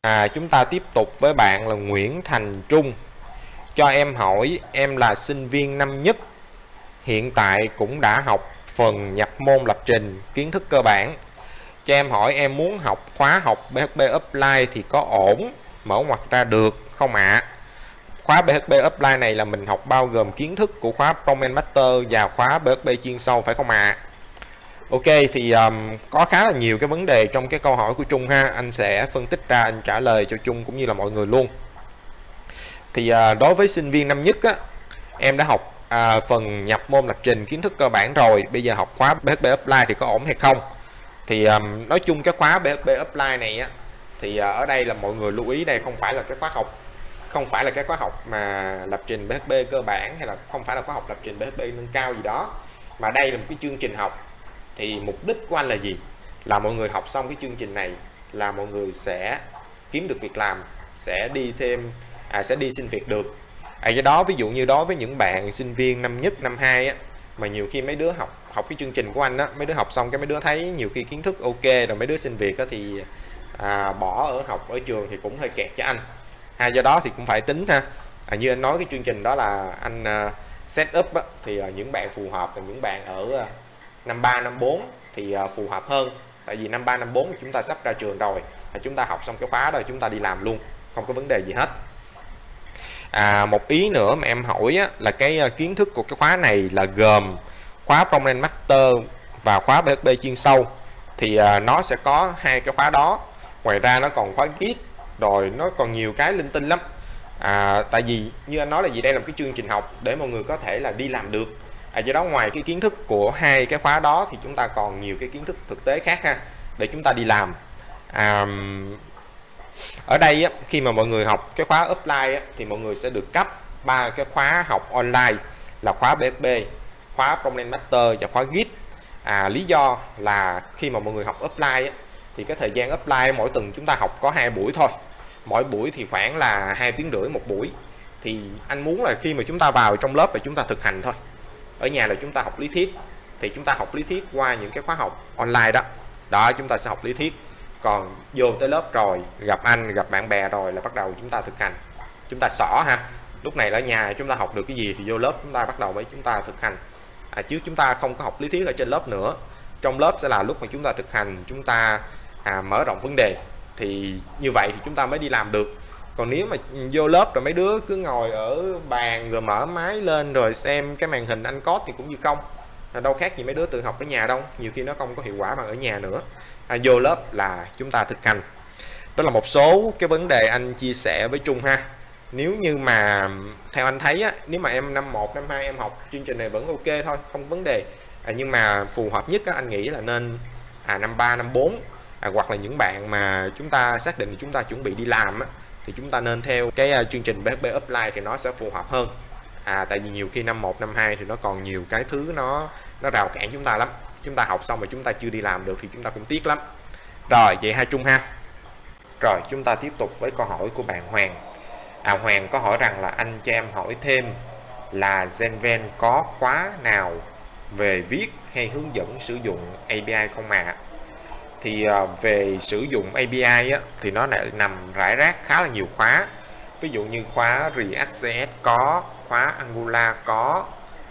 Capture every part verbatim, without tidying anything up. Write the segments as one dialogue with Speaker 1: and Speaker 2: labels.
Speaker 1: À, chúng ta tiếp tục với bạn là Nguyễn Thành Trung. Cho em hỏi, em là sinh viên năm nhất, hiện tại cũng đã học phần nhập môn lập trình, kiến thức cơ bản. Cho em hỏi em muốn học khóa học pê hát pê Apply thì có ổn, mở ngoặc ra được không ạ? À? Khóa pê hát pê Apply này là mình học bao gồm kiến thức của khóa Frontend Master và khóa pê hát pê chuyên sâu phải không ạ? À? Ok, thì um, có khá là nhiều cái vấn đề trong cái câu hỏi của Trung ha. Anh sẽ phân tích ra, anh trả lời cho Trung cũng như là mọi người luôn. Thì uh, đối với sinh viên năm nhất á, em đã học uh, phần nhập môn lập trình kiến thức cơ bản rồi. Bây giờ học khóa pê hát pê Apply thì có ổn hay không? Thì um, nói chung cái khóa pê hát pê Apply này á, thì uh, ở đây là mọi người lưu ý, đây không phải là cái khóa học không phải là cái khóa học mà lập trình pê hát pê cơ bản, hay là không phải là khóa học lập trình pê hát pê nâng cao gì đó, mà đây là một cái chương trình học. Thì mục đích của anh là gì? Là mọi người học xong cái chương trình này là mọi người sẽ kiếm được việc làm, sẽ đi thêm à, sẽ đi xin việc được. À, do đó ví dụ như đối với những bạn sinh viên năm nhất, năm hai á, mà nhiều khi mấy đứa học học cái chương trình của anh á, mấy đứa học xong cái mấy đứa thấy nhiều khi kiến thức ok rồi, mấy đứa xin việc á, thì à, bỏ ở học ở trường thì cũng hơi kẹt cho anh. À, do đó thì cũng phải tính ha. À, như anh nói cái chương trình đó là anh uh, set up á, thì uh, những bạn phù hợp là những bạn ở uh, năm ba, năm bốn thì uh, phù hợp hơn. Tại vì năm ba, năm bốn chúng ta sắp ra trường rồi, chúng ta học xong cái khóa rồi chúng ta đi làm luôn, không có vấn đề gì hết. À, một ý nữa mà em hỏi á, là cái uh, kiến thức của cái khóa này là gồm khóa Frontend Master và khóa pê hát pê chuyên sâu. Thì uh, nó sẽ có hai cái khóa đó. Ngoài ra nó còn khóa Git, rồi nó còn nhiều cái linh tinh lắm. À, tại vì như anh nói là gì, đây là một cái chương trình học để mọi người có thể là đi làm được. À, do đó ngoài cái kiến thức của hai cái khóa đó thì chúng ta còn nhiều cái kiến thức thực tế khác ha, để chúng ta đi làm. À, ở đây á, khi mà mọi người học cái khóa offline á, thì mọi người sẽ được cấp ba cái khóa học online là khóa pê hát pê, khóa Frontend Master và khóa Git. À, lý do là khi mà mọi người học offline á, thì cái thời gian offline mỗi tuần chúng ta học có hai buổi thôi, mỗi buổi thì khoảng là hai tiếng rưỡi một buổi. Thì anh muốn là khi mà chúng ta vào trong lớp là chúng ta thực hành thôi, ở nhà là chúng ta học lý thuyết, thì chúng ta học lý thuyết qua những cái khóa học online đó đó chúng ta sẽ học lý thuyết. Còn vô tới lớp rồi, gặp anh gặp bạn bè rồi là bắt đầu chúng ta thực hành, chúng ta xỏ ha. Lúc này ở nhà chúng ta học được cái gì thì vô lớp chúng ta bắt đầu với chúng ta thực hành. À, chứ chúng ta không có học lý thuyết ở trên lớp nữa. Trong lớp sẽ là lúc mà chúng ta thực hành, chúng ta à, mở rộng vấn đề, thì như vậy thì chúng ta mới đi làm được. Còn nếu mà vô lớp rồi mấy đứa cứ ngồi ở bàn rồi mở máy lên rồi xem cái màn hình anh code thì cũng như không, đâu khác gì mấy đứa tự học ở nhà đâu, nhiều khi nó không có hiệu quả bằng ở nhà nữa. À, vô lớp là chúng ta thực hành. Đó là một số cái vấn đề anh chia sẻ với Trung ha. Nếu như mà theo anh thấy á, nếu mà em năm một, năm hai em học chương trình này vẫn ok thôi, không có vấn đề. À, nhưng mà phù hợp nhất á, anh nghĩ là nên à, năm ba, năm bốn, à, hoặc là những bạn mà chúng ta xác định chúng ta chuẩn bị đi làm á, thì chúng ta nên theo cái uh, chương trình pê hát pê Apply thì nó sẽ phù hợp hơn. À, tại vì nhiều khi năm một, năm hai thì nó còn nhiều cái thứ nó nó rào cản chúng ta lắm. Chúng ta học xong mà chúng ta chưa đi làm được thì chúng ta cũng tiếc lắm. Rồi, vậy hai Trung ha. Rồi, chúng ta tiếp tục với câu hỏi của bạn Hoàng. À, Hoàng có hỏi rằng là anh cho em hỏi thêm là Genven có khóa nào về viết hay hướng dẫn sử dụng a pê i không ạ? À? Thì uh, về sử dụng a pê i á, thì nó lại nằm rải rác khá là nhiều khóa. Ví dụ như khóa React.js có, khóa Angular có,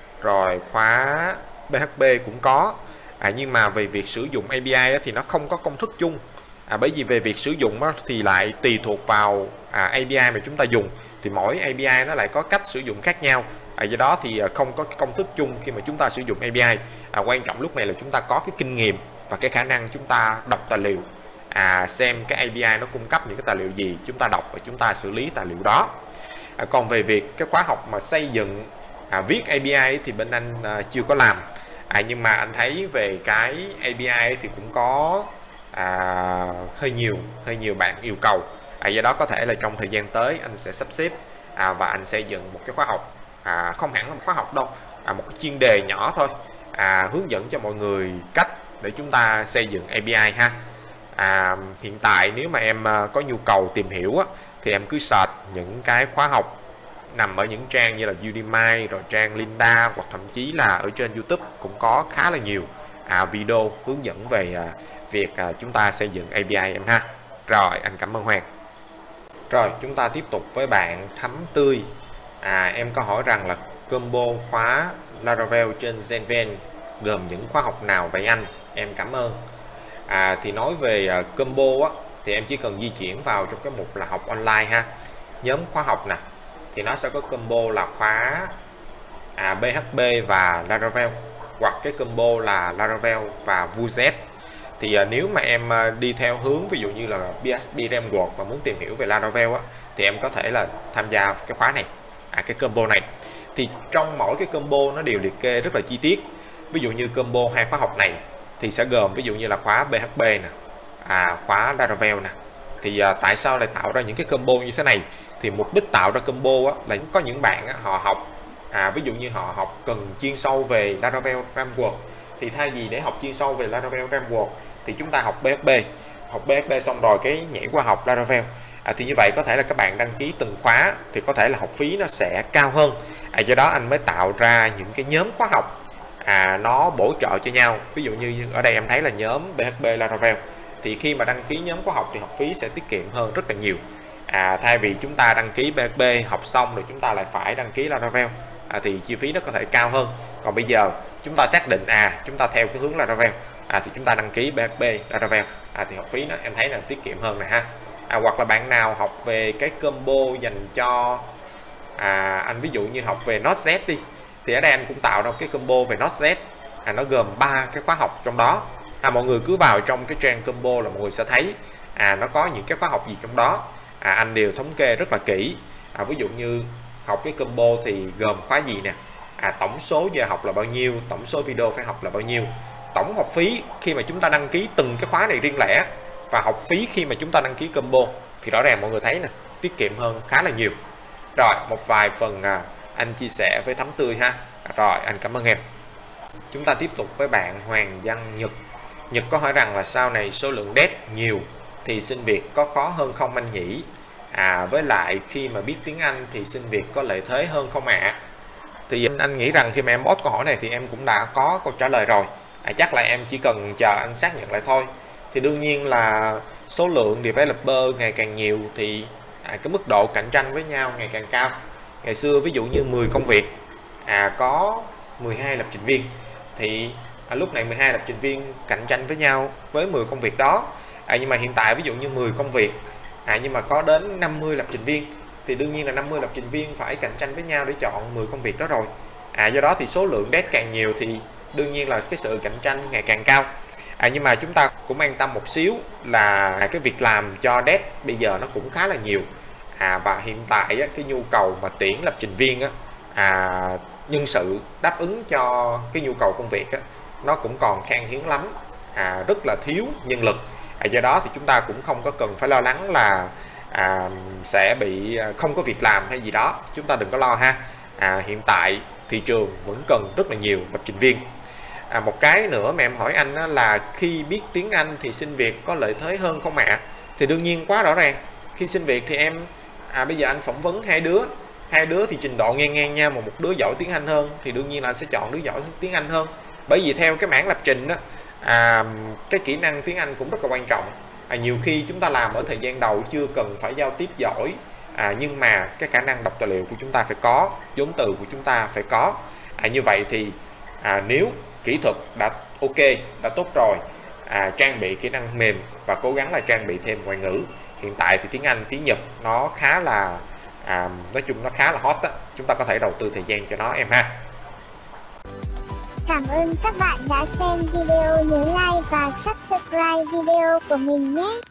Speaker 1: rồi khóa pê hát pê cũng có. À, nhưng mà về việc sử dụng a pê i á, thì nó không có công thức chung. À, bởi vì về việc sử dụng á, thì lại tùy thuộc vào à, a pê i mà chúng ta dùng. Thì mỗi a pê i nó lại có cách sử dụng khác nhau. À, do đó thì không có công thức chung khi mà chúng ta sử dụng a pê i. À, quan trọng lúc này là chúng ta có cái kinh nghiệm và cái khả năng chúng ta đọc tài liệu, à, xem cái a pê i nó cung cấp những cái tài liệu gì, chúng ta đọc và chúng ta xử lý tài liệu đó. À, còn về việc cái khóa học mà xây dựng à, viết a pê i thì bên anh à, chưa có làm. À, nhưng mà anh thấy về cái a pê i thì cũng có à, hơi nhiều hơi nhiều bạn yêu cầu. À, do đó có thể là trong thời gian tới anh sẽ sắp xếp à, và anh xây dựng một cái khóa học, à, không hẳn là một khóa học đâu, à, một cái chuyên đề nhỏ thôi, à, hướng dẫn cho mọi người cách để chúng ta xây dựng a pê i ha. À, hiện tại nếu mà em có nhu cầu tìm hiểu á, thì em cứ search những cái khóa học nằm ở những trang như là Udemy, rồi trang Lynda, hoặc thậm chí là ở trên YouTube cũng có khá là nhiều à, video hướng dẫn về à, việc à, chúng ta xây dựng a pê i em ha. Rồi, anh cảm ơn Hoàng. Rồi chúng ta tiếp tục với bạn Thắm Tươi. À, em có hỏi rằng là combo khóa Laravel trên Zenven gồm những khóa học nào vậy anh? Em cảm ơn. À, thì nói về uh, combo á, thì em chỉ cần di chuyển vào trong cái mục là học online ha. Nhóm khóa học nè, thì nó sẽ có combo là khóa à, pê hát pê và Laravel, hoặc cái combo là Laravel và Vue.js. Thì uh, nếu mà em uh, đi theo hướng ví dụ như là pê hát pê Framework và muốn tìm hiểu về Laravel á, thì em có thể là tham gia cái khóa này, à, cái combo này. Thì trong mỗi cái combo nó đều liệt kê rất là chi tiết. Ví dụ như combo hai khóa học này thì sẽ gồm ví dụ như là khóa pê hát pê nè, à, khóa Laravel nè. Thì à, tại sao lại tạo ra những cái combo như thế này? Thì mục đích tạo ra combo á, là có những bạn á, họ học à, ví dụ như họ học cần chuyên sâu về Laravel Framework, thì thay vì để học chuyên sâu về Laravel Framework thì chúng ta học pê hát pê, học pê hát pê xong rồi cái nhảy qua học Laravel. À, thì như vậy có thể là các bạn đăng ký từng khóa thì có thể là học phí nó sẽ cao hơn. À, do đó anh mới tạo ra những cái nhóm khóa học à, nó bổ trợ cho nhau. Ví dụ như ở đây em thấy là nhóm pê hát pê Laravel, thì khi mà đăng ký nhóm khóa học thì học phí sẽ tiết kiệm hơn rất là nhiều. À, thay vì chúng ta đăng ký pê hát pê học xong rồi chúng ta lại phải đăng ký Laravel, à, thì chi phí nó có thể cao hơn. Còn bây giờ chúng ta xác định à chúng ta theo cái hướng Laravel, à, thì chúng ta đăng ký pê hát pê Laravel, à, thì học phí nó em thấy là tiết kiệm hơn nè ha. À, hoặc là bạn nào học về cái combo dành cho à, anh ví dụ như học về Node.js đi, thì ở đây anh cũng tạo ra cái combo về Node.js, à, nó gồm ba cái khóa học trong đó. À, mọi người cứ vào trong cái trang combo là mọi người sẽ thấy à, nó có những cái khóa học gì trong đó, à, anh đều thống kê rất là kỹ. À, ví dụ như học cái combo thì gồm khóa gì nè, à, tổng số giờ học là bao nhiêu, tổng số video phải học là bao nhiêu, tổng học phí khi mà chúng ta đăng ký từng cái khóa này riêng lẻ, và học phí khi mà chúng ta đăng ký combo, thì rõ ràng mọi người thấy nè, tiết kiệm hơn khá là nhiều. Rồi một vài phần à, anh chia sẻ với Thắm Tươi ha. À, rồi anh cảm ơn em. Chúng ta tiếp tục với bạn Hoàng Văn Nhật. Nhật có hỏi rằng là sau này số lượng dev nhiều thì xin việc có khó hơn không anh nhỉ? À, với lại khi mà biết tiếng Anh thì xin việc có lợi thế hơn không ạ? À? Thì anh, anh nghĩ rằng khi mà em post câu hỏi này thì em cũng đã có câu trả lời rồi. À, chắc là em chỉ cần chờ anh xác nhận lại thôi. Thì đương nhiên là số lượng developer ngày càng nhiều thì à, cái mức độ cạnh tranh với nhau ngày càng cao. Ngày xưa ví dụ như mười công việc à, có mười hai lập trình viên, thì à, lúc này mười hai lập trình viên cạnh tranh với nhau với mười công việc đó. À, nhưng mà hiện tại ví dụ như mười công việc à, nhưng mà có đến năm mươi lập trình viên, thì đương nhiên là năm mươi lập trình viên phải cạnh tranh với nhau để chọn mười công việc đó rồi. À, do đó thì số lượng dev càng nhiều thì đương nhiên là cái sự cạnh tranh ngày càng cao. À, nhưng mà chúng ta cũng an tâm một xíu là cái việc làm cho dev bây giờ nó cũng khá là nhiều. À, và hiện tại á, cái nhu cầu mà tuyển lập trình viên á, à, nhân sự đáp ứng cho cái nhu cầu công việc á, nó cũng còn khan hiếm lắm, à, rất là thiếu nhân lực. À, do đó thì chúng ta cũng không có cần phải lo lắng là à, sẽ bị không có việc làm hay gì đó, chúng ta đừng có lo ha. À, hiện tại thị trường vẫn cần rất là nhiều lập trình viên. À, một cái nữa mà em hỏi anh á, là khi biết tiếng Anh thì xin việc có lợi thế hơn không ạ? À? Thì đương nhiên quá rõ ràng. Khi xin việc thì em à, bây giờ anh phỏng vấn hai đứa hai đứa thì trình độ ngang ngang nhau, mà một đứa giỏi tiếng Anh hơn thì đương nhiên là anh sẽ chọn đứa giỏi tiếng Anh hơn. Bởi vì theo cái mảng lập trình đó, à, cái kỹ năng tiếng Anh cũng rất là quan trọng. À, nhiều khi chúng ta làm ở thời gian đầu chưa cần phải giao tiếp giỏi, à, nhưng mà cái khả năng đọc tài liệu của chúng ta phải có, vốn từ của chúng ta phải có. À, như vậy thì à, nếu kỹ thuật đã ok, đã tốt rồi, à, trang bị kỹ năng mềm và cố gắng là trang bị thêm ngoại ngữ. Hiện tại thì tiếng Anh, tiếng Nhật nó khá là à, nói chung nó khá là hot á, chúng ta có thể đầu tư thời gian cho nó em ha.
Speaker 2: Cảm ơn các bạn đã xem video, nhớ like và subscribe video của mình nhé.